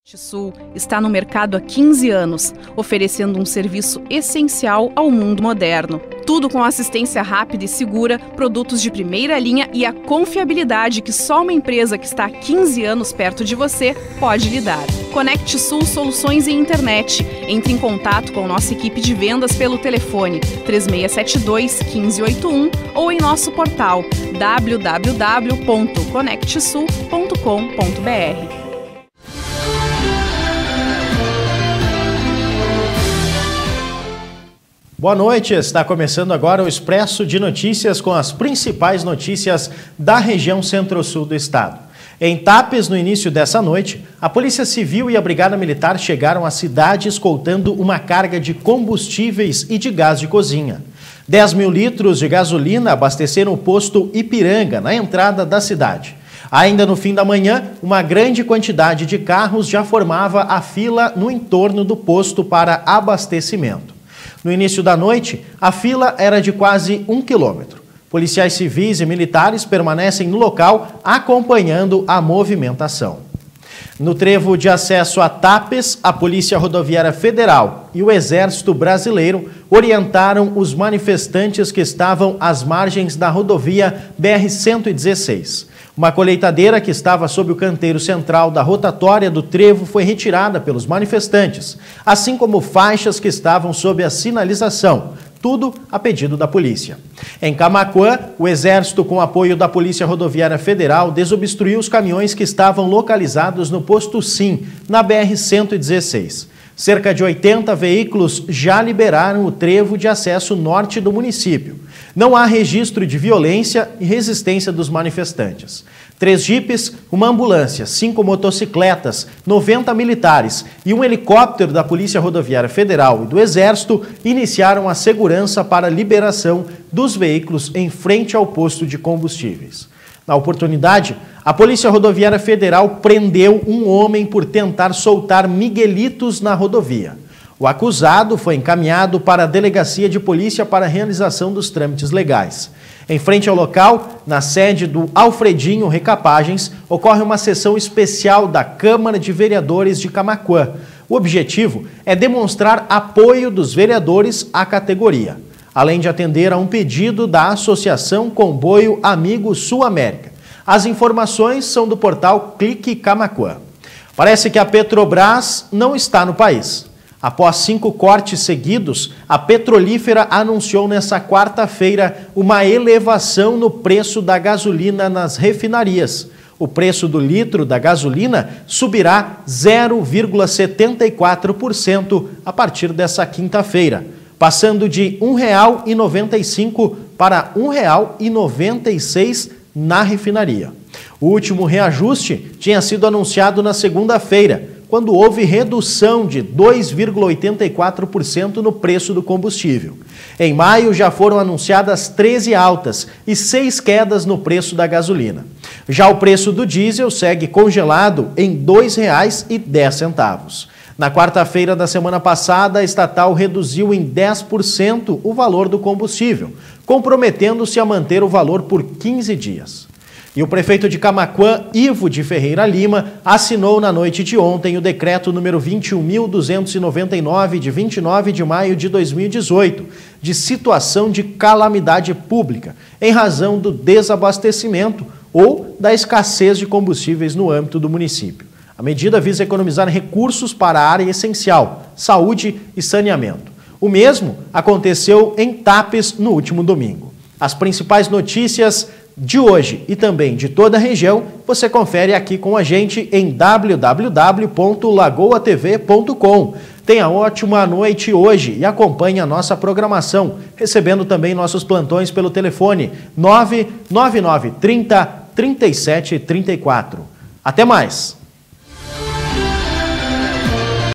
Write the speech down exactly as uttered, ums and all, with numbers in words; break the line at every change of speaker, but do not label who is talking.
Sul está no mercado há quinze anos, oferecendo um serviço essencial ao mundo moderno. Tudo com assistência rápida e segura, produtos de primeira linha e a confiabilidade que só uma empresa que está há quinze anos perto de você pode lhe dar. Conect Sul Soluções em Internet. Entre em contato com nossa equipe de vendas pelo telefone três seis sete dois, um cinco oito um ou em nosso portal w w w ponto conect sul ponto com ponto b r.
Boa noite, está começando agora o Expresso de Notícias com as principais notícias da região centro-sul do estado. Em Tapes, no início dessa noite, a Polícia Civil e a Brigada Militar chegaram à cidade escoltando uma carga de combustíveis e de gás de cozinha. dez mil litros de gasolina abasteceram o posto Ipiranga, na entrada da cidade. Ainda no fim da manhã, uma grande quantidade de carros já formava a fila no entorno do posto para abastecimento. No início da noite, a fila era de quase um quilômetro. Policiais civis e militares permanecem no local acompanhando a movimentação. No trevo de acesso a Tapes, a Polícia Rodoviária Federal e o Exército Brasileiro orientaram os manifestantes que estavam às margens da rodovia B R cento e dezesseis. Uma colheitadeira que estava sob o canteiro central da rotatória do trevo foi retirada pelos manifestantes, assim como faixas que estavam sob a sinalização, tudo a pedido da polícia. Em Camaquã, o Exército, com apoio da Polícia Rodoviária Federal, desobstruiu os caminhões que estavam localizados no posto Sim, na B R cento e dezesseis. Cerca de oitenta veículos já liberaram o trevo de acesso norte do município. Não há registro de violência e resistência dos manifestantes. Três jipes, uma ambulância, cinco motocicletas, noventa militares e um helicóptero da Polícia Rodoviária Federal e do Exército iniciaram a segurança para a liberação dos veículos em frente ao posto de combustíveis. Na oportunidade, a Polícia Rodoviária Federal prendeu um homem por tentar soltar miguelitos na rodovia. O acusado foi encaminhado para a Delegacia de Polícia para a realização dos trâmites legais. Em frente ao local, na sede do Alfredinho Recapagens, ocorre uma sessão especial da Câmara de Vereadores de Camaquã. O objetivo é demonstrar apoio dos vereadores à categoria, além de atender a um pedido da Associação Comboio Amigo Sul América. As informações são do portal Clique Camaquã. Parece que a Petrobras não está no país. Após cinco cortes seguidos, a petrolífera anunciou nesta quarta-feira uma elevação no preço da gasolina nas refinarias. O preço do litro da gasolina subirá zero vírgula setenta e quatro por cento a partir dessa quinta-feira, passando de um real e noventa e cinco centavos para um real e noventa e seis centavos na refinaria. O último reajuste tinha sido anunciado na segunda-feira, quando houve redução de dois vírgula oitenta e quatro por cento no preço do combustível. Em maio já foram anunciadas treze altas e seis quedas no preço da gasolina. Já o preço do diesel segue congelado em dois reais e dez centavos. Na quarta-feira da semana passada, a estatal reduziu em dez por cento o valor do combustível, comprometendo-se a manter o valor por quinze dias. E o prefeito de Camaquã, Ivo de Ferreira Lima, assinou na noite de ontem o decreto número vinte e um mil duzentos e noventa e nove, de vinte e nove de maio de dois mil e dezoito, de situação de calamidade pública, em razão do desabastecimento ou da escassez de combustíveis no âmbito do município. A medida visa economizar recursos para a área essencial, saúde e saneamento. O mesmo aconteceu em Tapes no último domingo. As principais notícias de hoje e também de toda a região, você confere aqui com a gente em w w w ponto lagoa t v ponto com. Tenha ótima noite hoje e acompanhe a nossa programação, recebendo também nossos plantões pelo telefone nove nove nove trinta, trinta e sete trinta e quatro. Até mais!